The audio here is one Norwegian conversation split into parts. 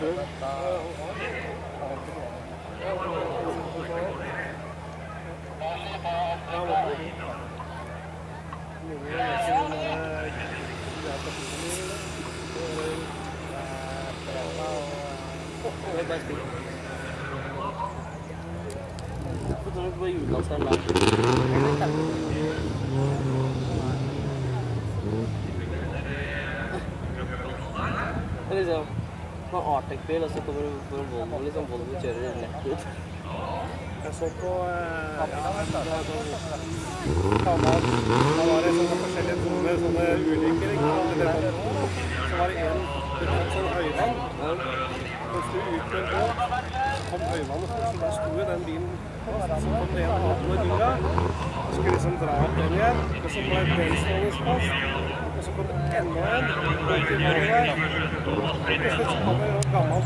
Liksom, man har Arctic-bil, og så kommer du på en Volvo, liksom Volvo kjører nett ut. Jeg så på, da var det sånne forskjellige sånne ulykker, ikke? Så var det en sånn høyvann, og sto ut på en båt, kom høyvannet, så da sto jo den bilen, så kom det en og annen med bilen, og skulle liksom dra opp den igjen, og så ble den stående fast. Og så kom det enda en, og til vannet der. Og til slutt så kom det jo gammelt.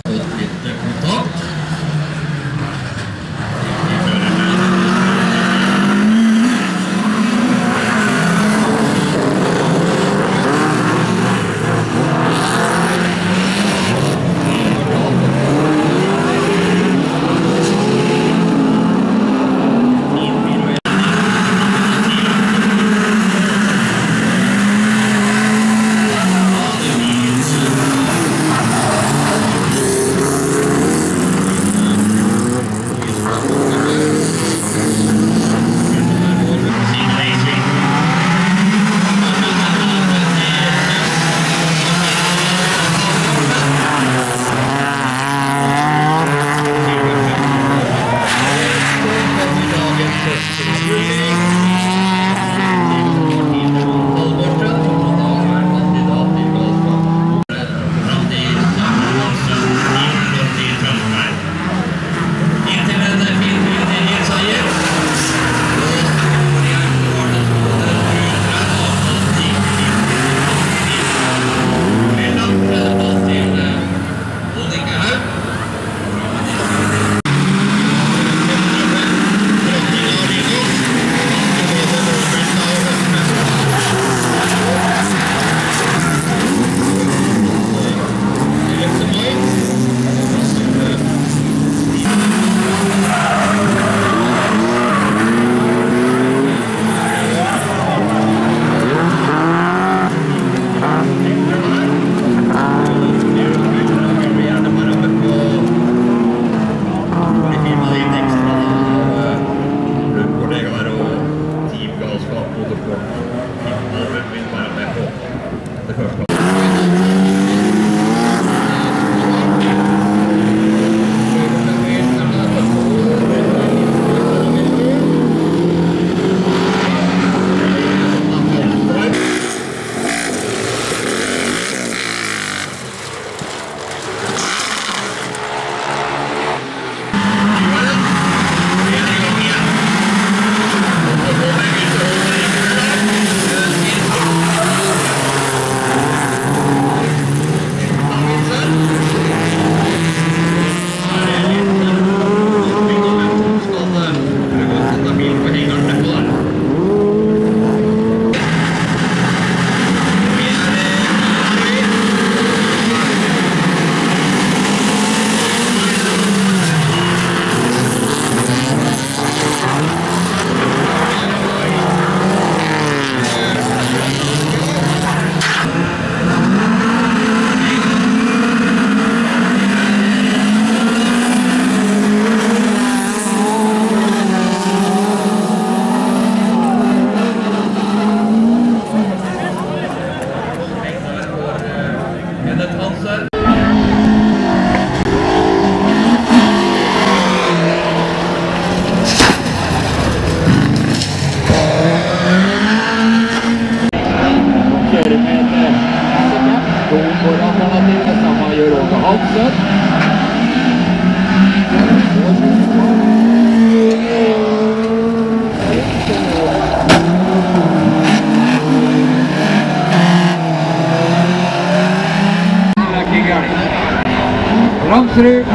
Ramsrud. Og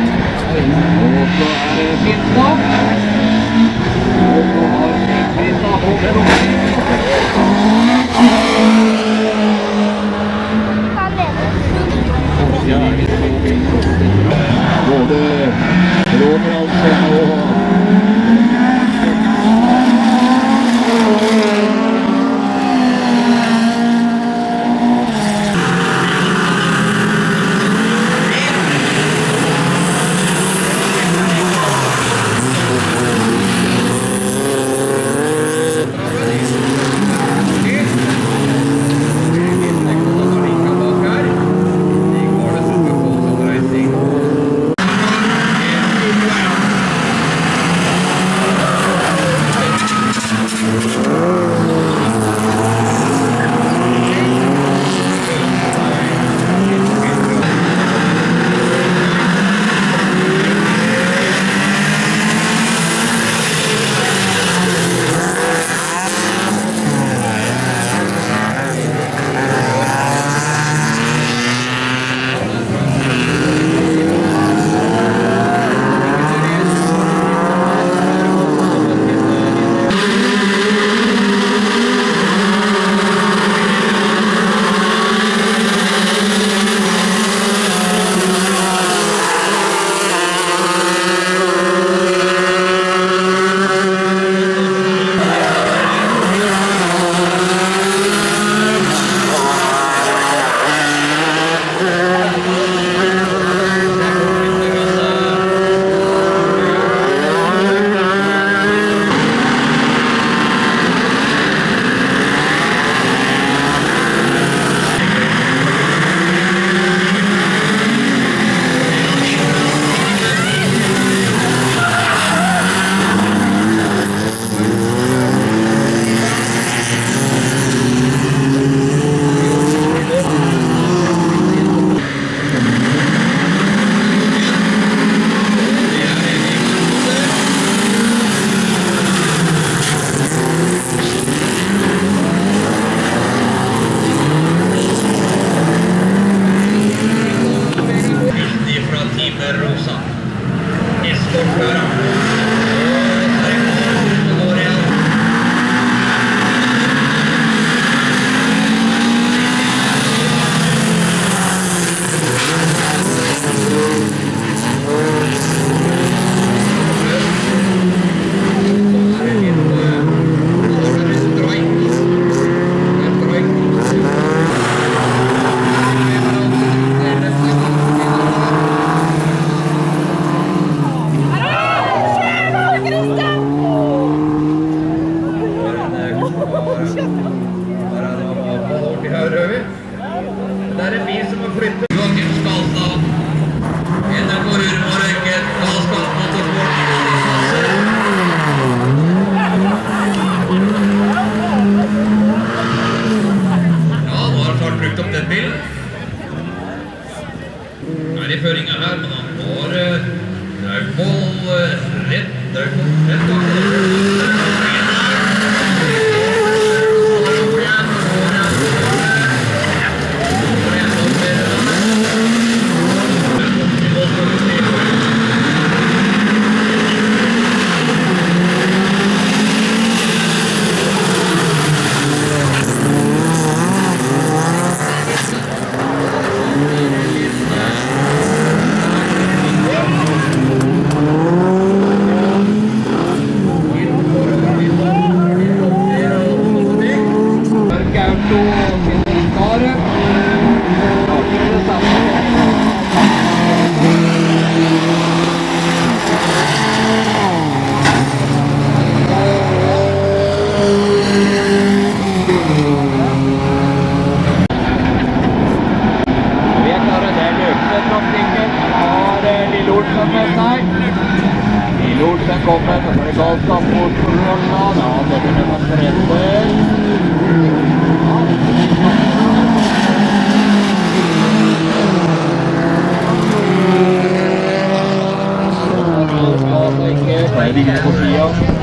så er det Finstad. Og så har Finstad Håkon. føringen her, men han får dragmål rett kommer, så er det galskap mot Rønna, da dette med konferenser. Det er ikke på siden.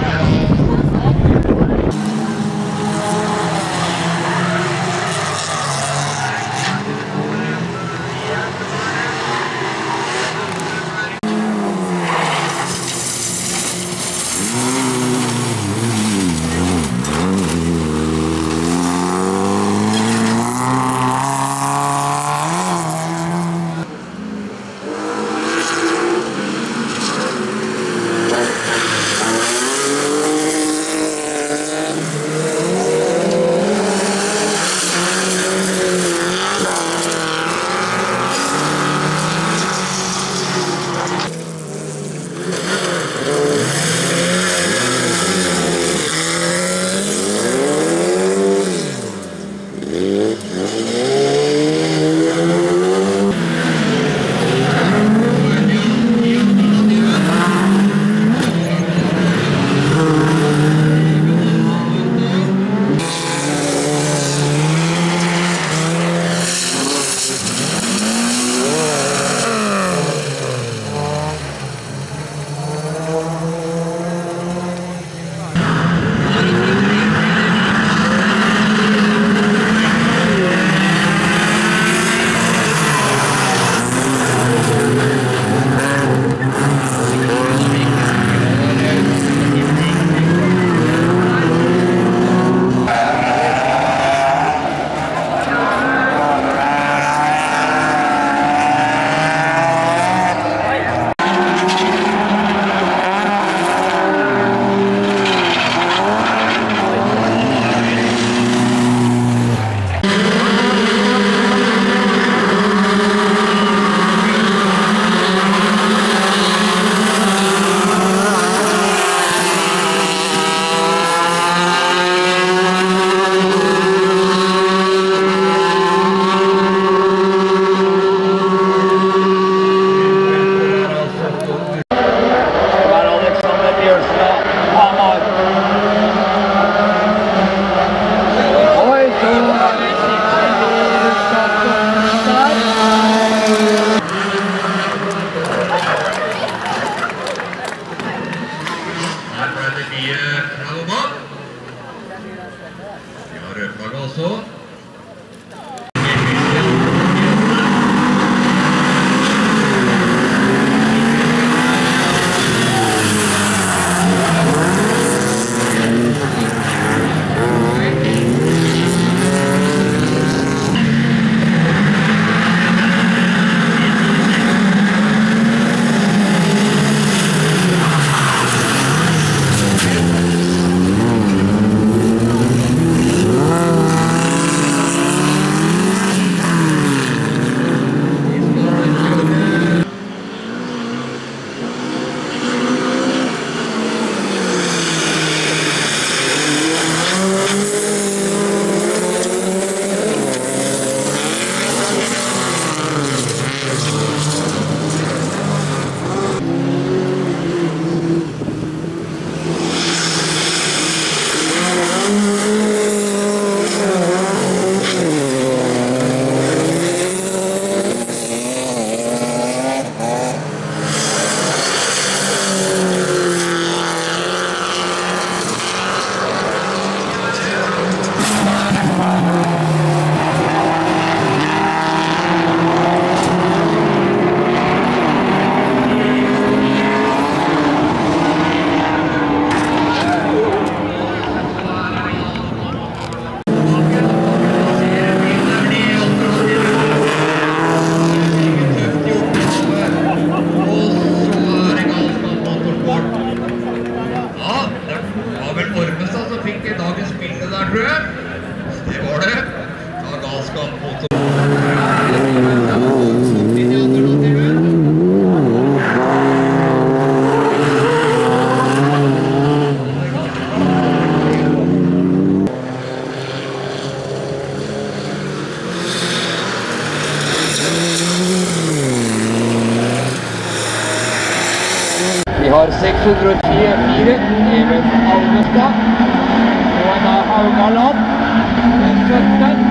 har 624 Even Alvestad. Og en av Haugaland. 17.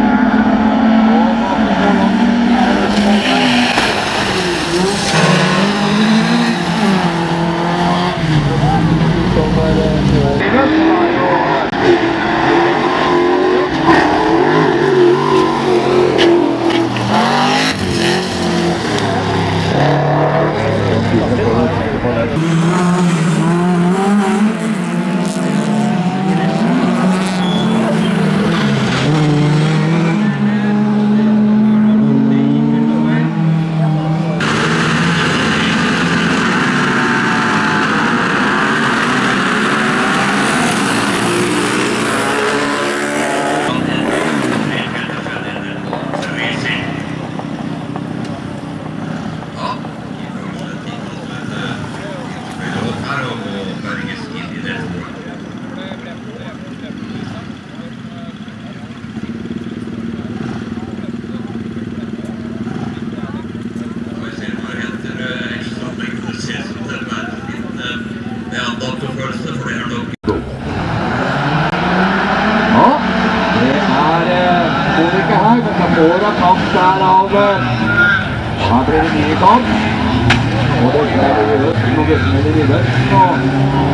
Her blir det nye kamp. Og det er noe guttene i videre.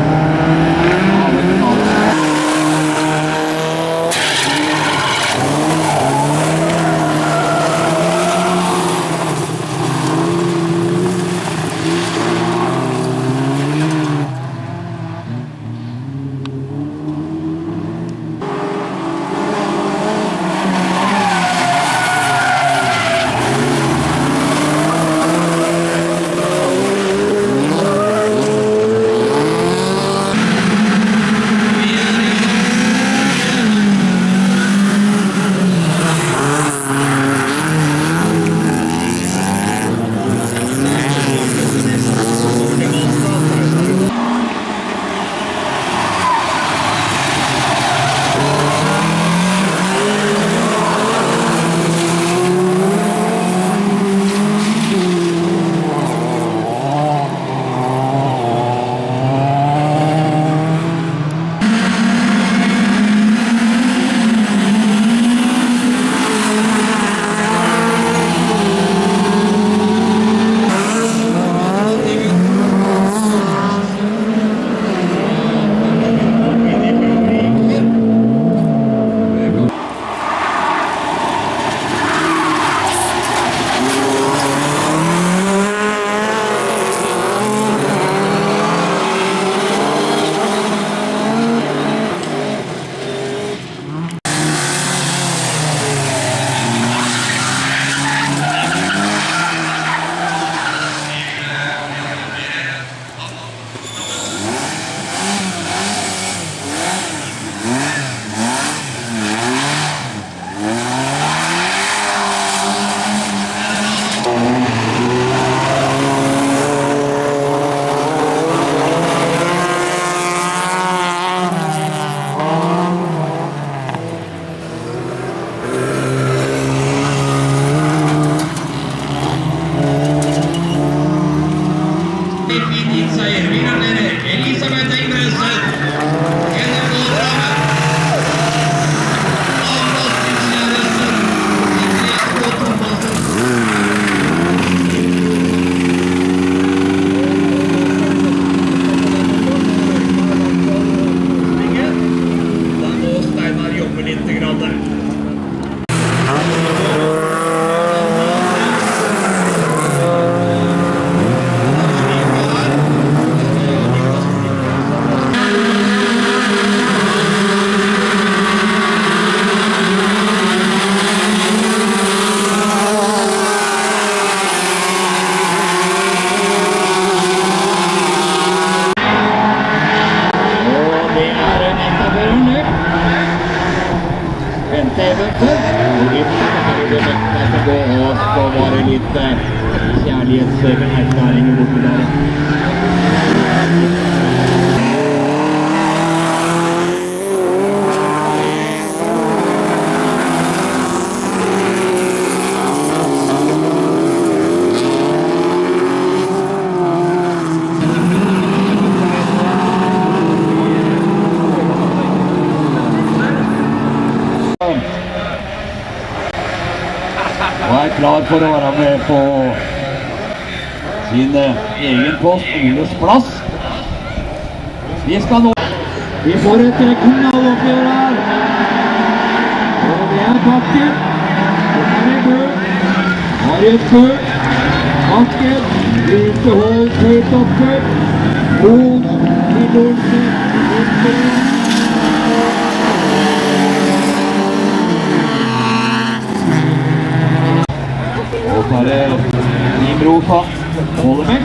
Kjærlighetserklæringer borte der. og er klar for å være med på sin egen post, Oles plass. Vi skal nå... Vi får et knalloppgjør her. Og det er Bakken. Det er Bø. Marius Bø. Bakken. Lite hold, høyt oppe. Mot i Nordsen. Og så er det Team Rosa. Holder med.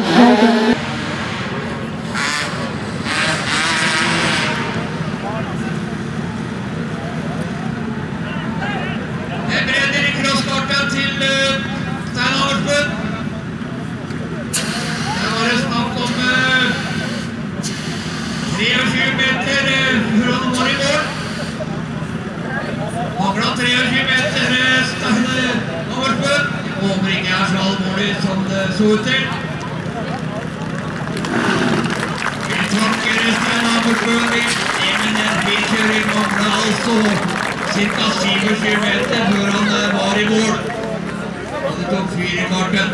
Riksdagen. Det brenner i crosskartet til Stein Hamersbø. Det var det snakk om 23 meter før han var i mål. Manglet 23 meter Stein Hamersbø. Håper ikke er så alvorlig som det så ut til. Vi takker Stein Hamersbø litt, men en bilkjøring manglet altså ca. 27 meter før han var i mål. Og det tok fyr i karten.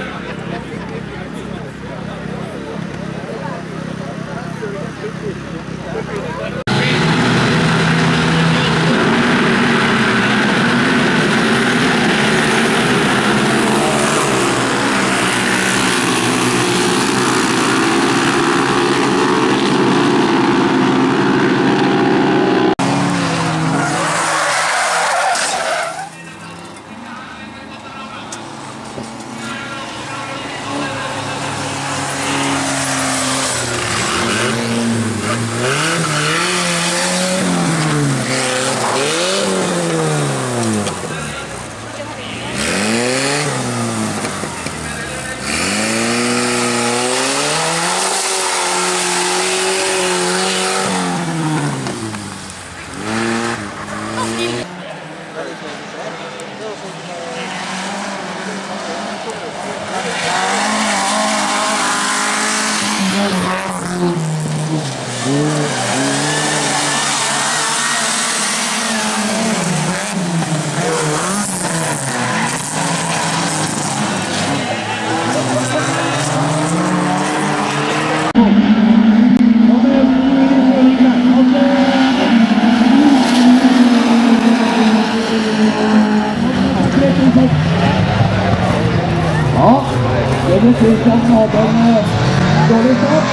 Ja, det betyr at han hadde en dårlig start.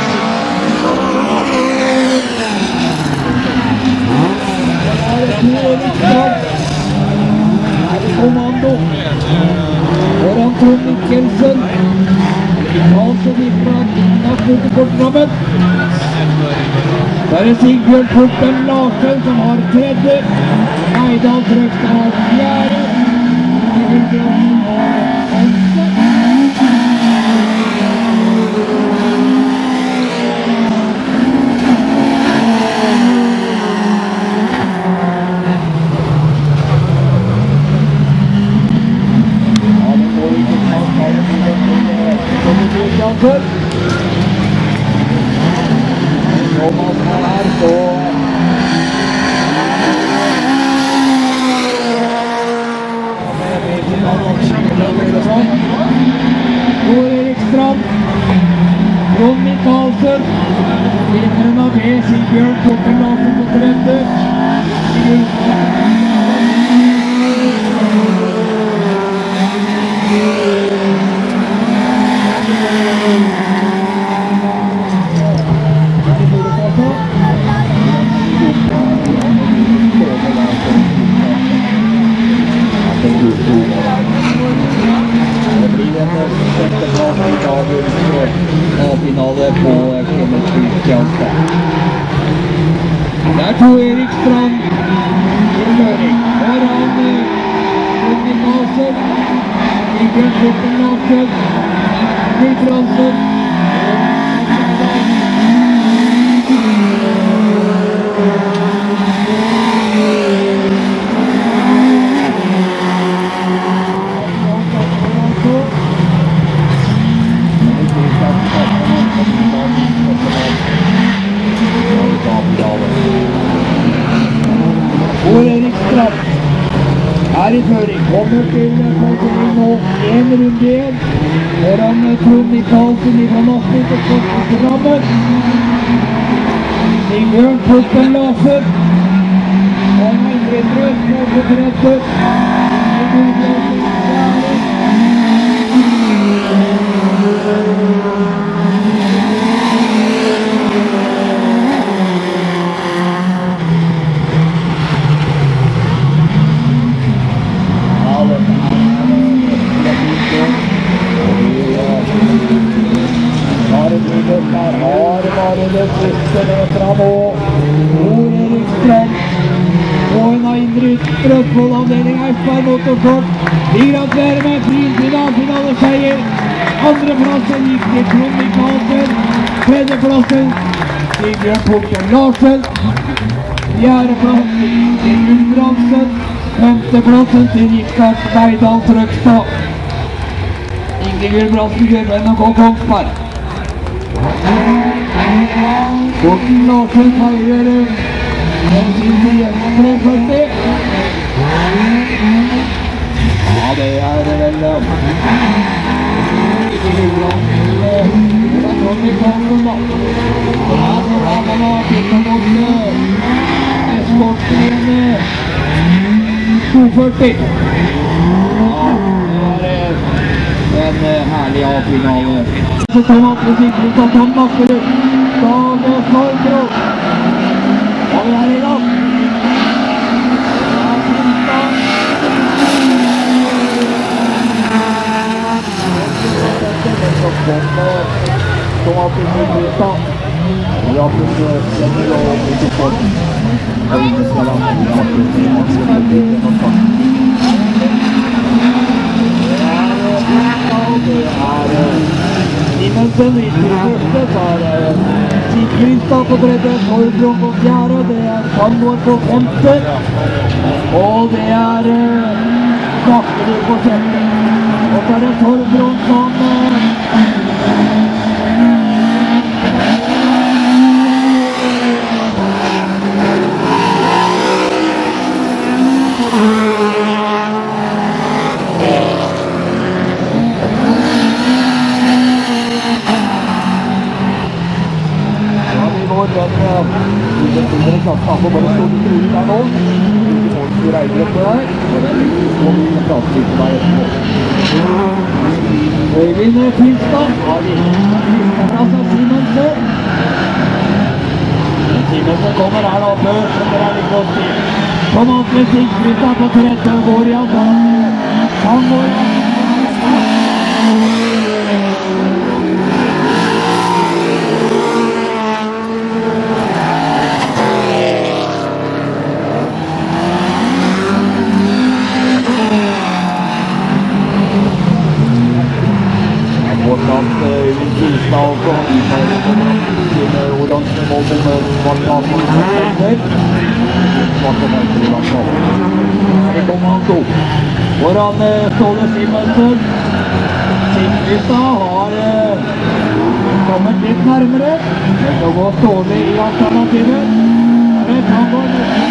Kommando foran Trond Mikkelsen, altså fra Narkotikortrammen. Da er det Sigbjørn Porten Larsen som har tredje, Eidal Trøgstad har fjerde, Sigbjørn har femte. Thomas her på Tor Erik Strand, Trond Michaelsen, vinneren av B, Sigbjørn Porten Larsen på tredje. A-finale på Kenneth Kristianstad. Det er Tor Erik Strand i føring foran Trond Michaelsen, Sigbjørn Porten Larsen, Gudbrandsen Tor Erik Strand er i føring, kommer til passering nå, en runde igjen, foran Trond Michaelsen fra Narkotikortrammen, Sigbjørn Porten Larsen, og Henrik Røsmål på tredje, Har bare det siste metra nå. Tor Erik Strøm. Og en av Indre Østfold-avdeling Eidsberg Motorsport. Vi gratulerer med fin finaleseier. Andreplassen gikk til Trond Michaelsen. Tredjeplassen til Bjørn Porten Larsen. Fjerdeplass til Gudbrandsen. Femteplassen til Rikard Beidal Trøgstad. Ingrid Gudbrandsen gjør NK Kongsberg. Porten Larsen feirer med sin side 340. Ja, det er vel ikke Gudbrandsen. Det er Trond Michaelsen da. Og her så har man pittet mot Eskorten igjen. 240. Ja, det er en herlig A-finale. Så Tom Atle Sigrid og Tom Bakkerud. Dag Snorkro. Og vi er i gang. Tom Atle Sigrid da. Vi har funnet Jenny og Motorsporten. Og vi skal være med i Simensen i første, så Sigridstad på tredje, Torbjørn på fjerde, det Sandvår på femte, og det Bakkerud på sjette. Og så det Torbjørn som klart på bare stå litt rolig der nå. Ikke folk som reiser opp det der. Og vi prater litt med deg etterpå. Øyvind Finstad har vi. Finstadplass av Simensen. Simensen kommer her da før, som dere litt godt til. Tom Atle Sigrid på tredje går i alternativ. Han går i Finstad og oransje målbom med svart avmål på senter. Svart og mørker i hvert fall. Her kommer han to. Foran Ståle Simensen. Sigridstad har kommet litt nærmere. Det skal gå Ståle i alternativet. Her kan gå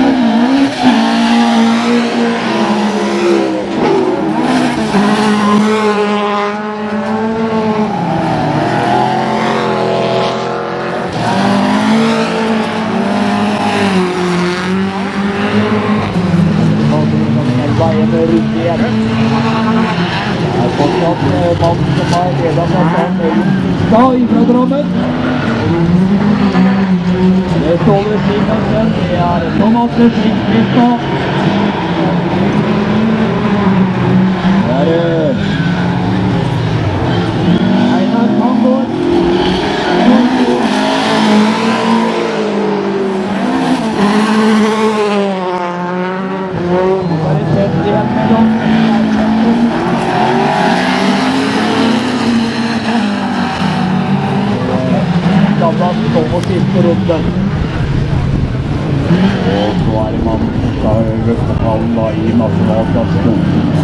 rundt igjen. Det er fortsatt mannen som har ledet seg sammen med Finstad fra Drammen. Det er Ståle Simensen, det er Tom Atle Sigrid. Det er Einar Tangård. På siste runden. Og så er det mannen som skal løfte pallen da i nasjonalklassen.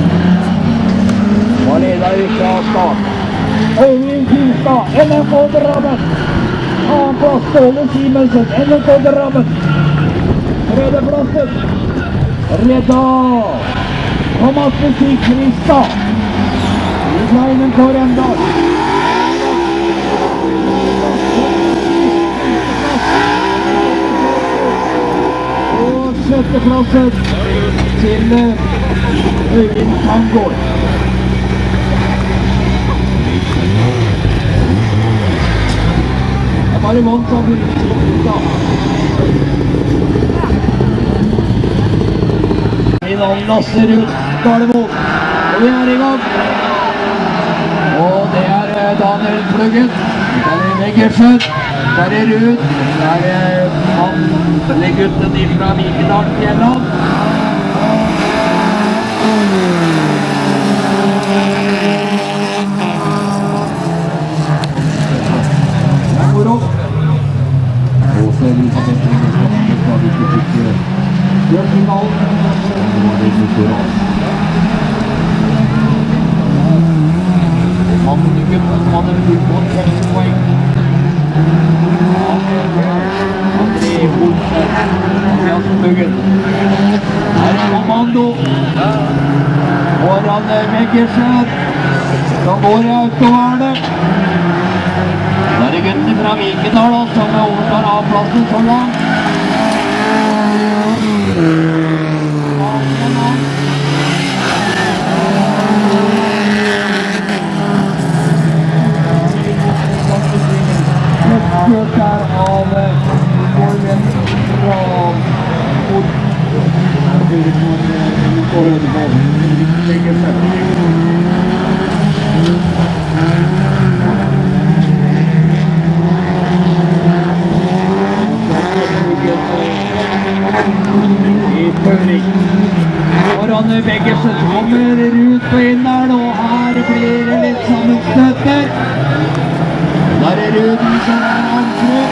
Og leder ikke av start. Øyvind Finstad, NK Drammen. Annenplass Ståle Simensen, NK Drammen. Tredjeplassen redda Tom Atle Sigridstad. Fra NK Rendal. Sjetteplassen til Øyvind Tangård. Det er bare vant av Finstad. Finalen Nasserud Gardermoen. Og vi er i gang. Og det er Daniel Pluggen. Veggersen, der ut. Der han gutten fra Vikedal Fjelland. Det er moro. Og så Elisabeth Ringerskap skal vi ikke fikk kjørfinalen. Så var det motorat. Gutten som hadde fullt på 6 poeng. André Olsen, Andreas Buggen. Her er kommando. Foran Veggersen. Så går jeg utover det. Da er det guttene fra Vikedal som overtar av plassen så langt. Kjørt her av Borgen fra Fort. Det er på Veggersen. Foran Veggersen kommer ut på inneren, og her blir det litt sammenstøtter. Der er Ruden som er andre.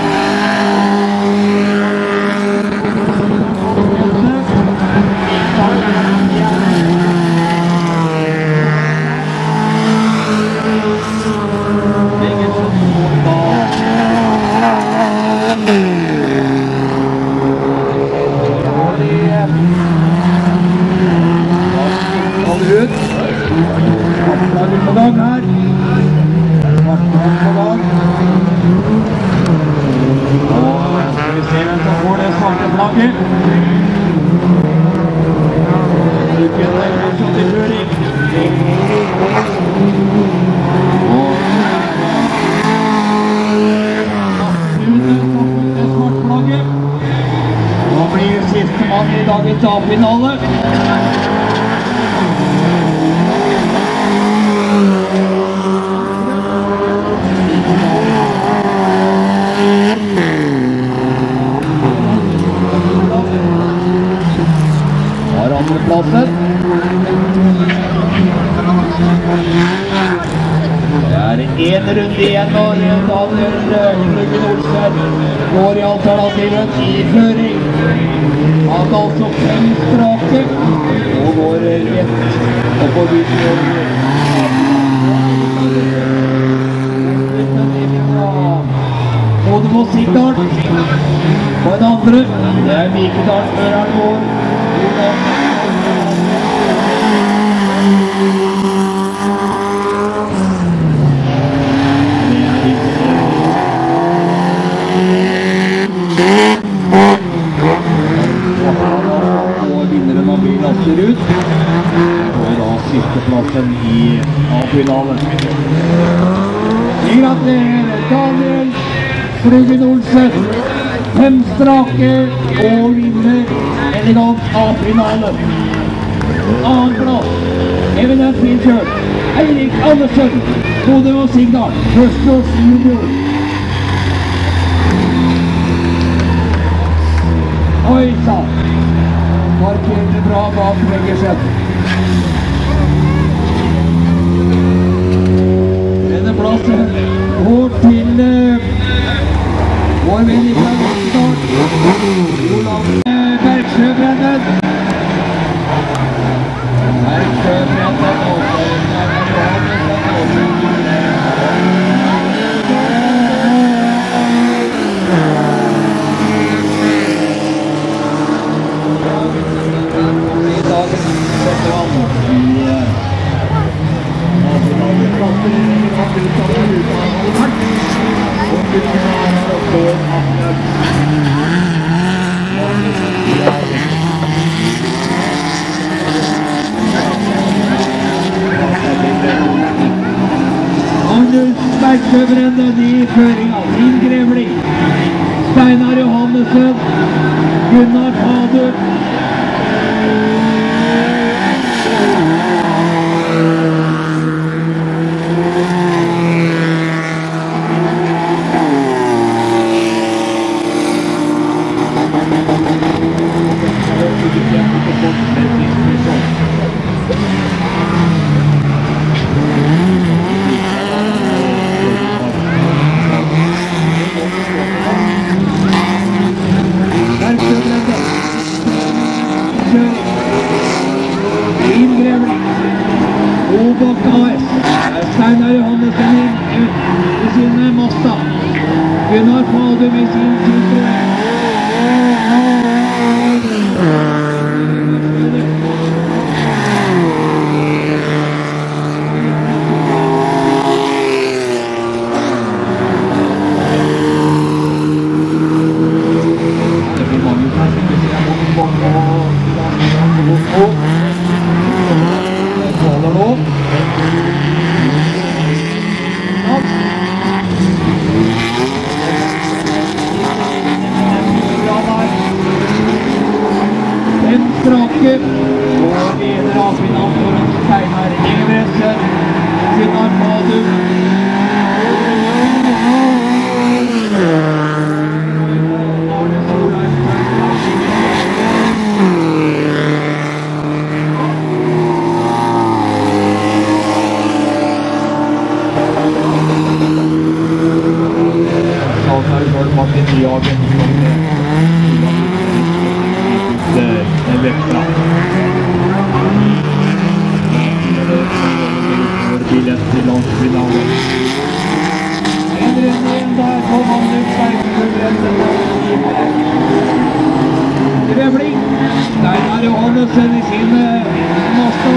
Veggersen mot bak. Ut. Svartflagget på gang her. Svartflagget på gang. Og skal vi se hvem som får det svarte flagget. Lykken er fortsatt i føring. Og Rune som får det svarte flagget. Nå blir siste mann i dagens A-finale. Andreplassen. Det er en runde igjen når Daniel Bruggen Olsen går i alternativen i føring. Han har altså 5 strake og går rett og får utføring. Både mot Sigdal og en andre. Det er Vikedal-føreren vår. Og vinneren av bilen laster ut. Og da sisteplassen i A-finalen. Vi gratulerer Daniel Bruggen Olsen. 5 strake og vinner elegant A-finalen. Annen plass, Eminent Bilkjørt, Eirik Andersen, Bodø og Sigdal, førsteårs junior. Oi sann, markerte bra bak Veggersen. Denne plassen går til vår venn fra Sigdal, Olav Bergsjøbrennen. Bergsjøbrennen i føringa, Linn Grevling, Steinar Johannessen, Gunnar Fader. Mazda. Gunnar Fadum i sin Citroën. Det blir mange kanskje ikke se mange tåler nå. Strake og leder av finalen foran Steinar Ingebrigtsen, Gunnar Fadum. Martin Jagen Vektra. Billett til landsfinalen. En runde igjen der på Magnus Bergstrøm. Drevling. Steinar Johannessen i sin Mazda.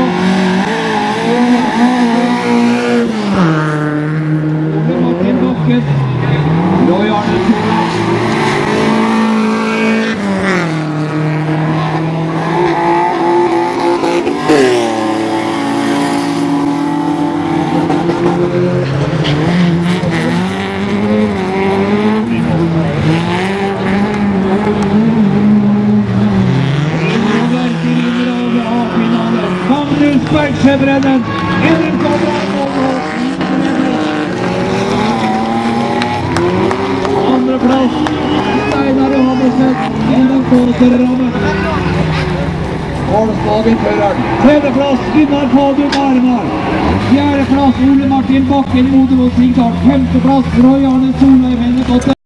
Martin Bakken. Roy Arnesen. Magnus Bergsjøbrennen, innen kommer andre plass, Steinar Johannessen, innen Kåserammen. Ålsdagen-føreren. Tredje plass, Gunnar Fadum Armar. Fjerde plass, Ole Martin Bakken, Modemo Sigdal. Femte plass, Roy Arne Solheim, Henrik Otte.